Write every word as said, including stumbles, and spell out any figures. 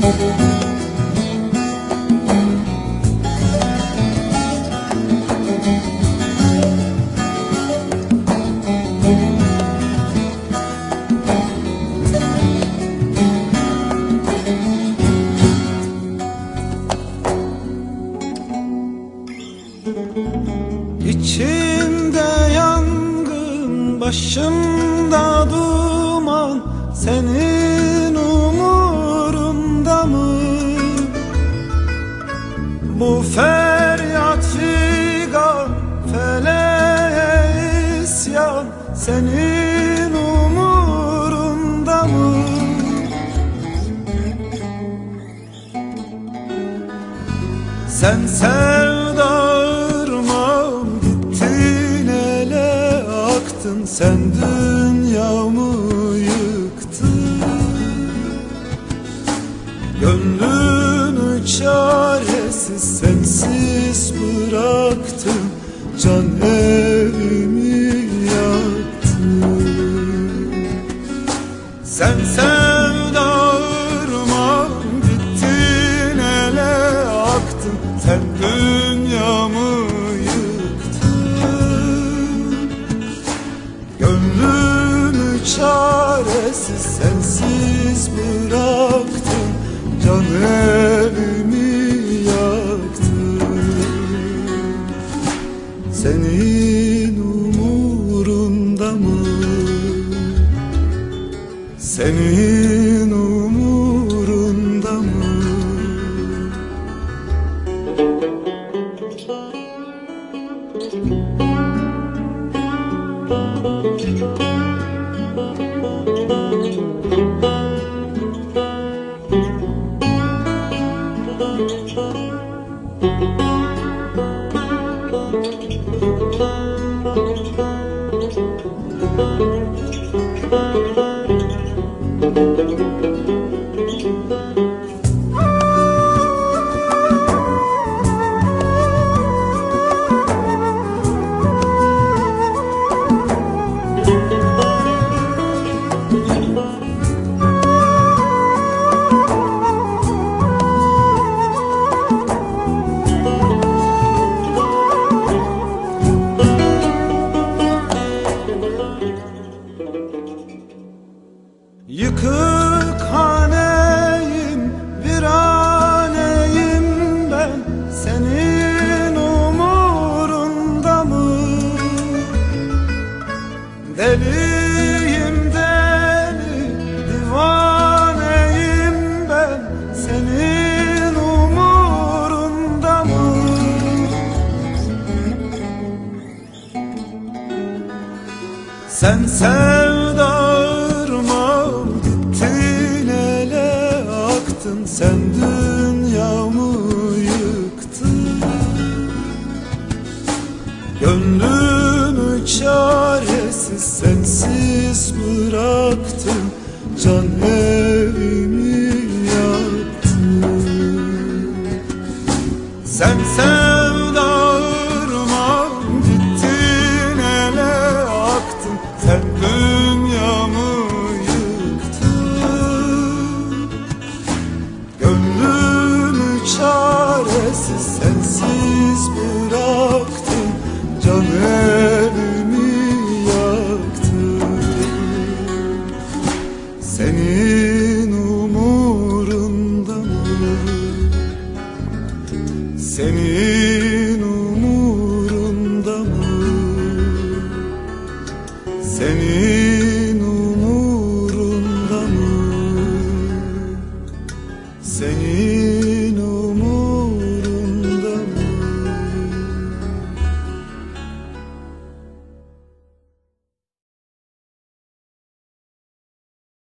İçimde yangın, başımda duman, senin umurunda mı? Bu feryat figan, feleğe isyan, senin umurunda mı? Sen sevdarmam gittin, ele aktın, sen dünyamı yıktın. Gönlünü çaresiz, sensiz bıraktın, can evimi yaktın. Sen sevdarmam gittin, ele aktın, sen dünyamı yıktın. Gönlümü çaresiz, sensiz bıraktın, can evimi yaktın. Senin umurunda mı? Senin umurunda mı? Yıkık haneyim, viraneyim ben, senin umurunda mı? Deliyim deli, divaneyim ben, senin umurunda mı? Sen sevdarmam gittin, ele aktın, sen dünyamı yıktın. Gönlümü çaresiz, sensiz bıraktın, can evimi yaktın. Sen sevdarmam gittin, ele aktın, sen dünyamı yıktın. Gönlümü çaresiz, sensiz bıraktın, can evimi yaktın. Seni